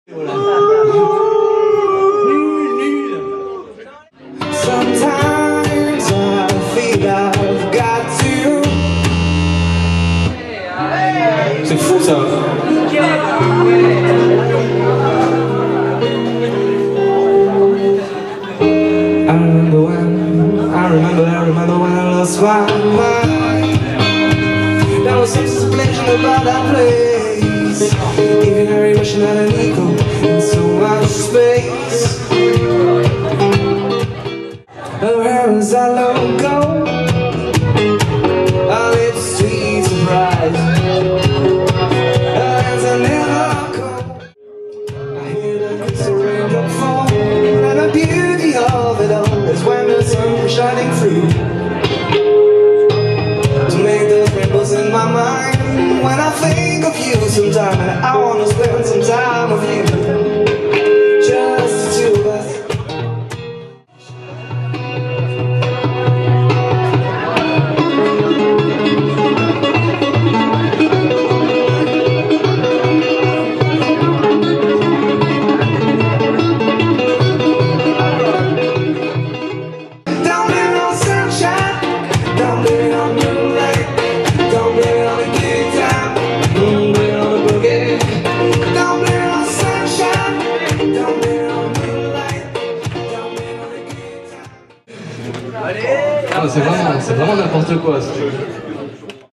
Sometimes I feel I've got to. C'est fou ça. I remember when I lost my mind. There was some selection about that place. Even her emotion had an echo in so much space. Her hair was a logo, her lips sweet surprise. Her hands are never cold. I hear the crystal raindrop fall, and the beauty of it all is when the sun was shining through to make those rainbows in my mind. When I think of you sometime, and I wanna spend some time with you, just the two of us. C'est vraiment n'importe quoi ce truc.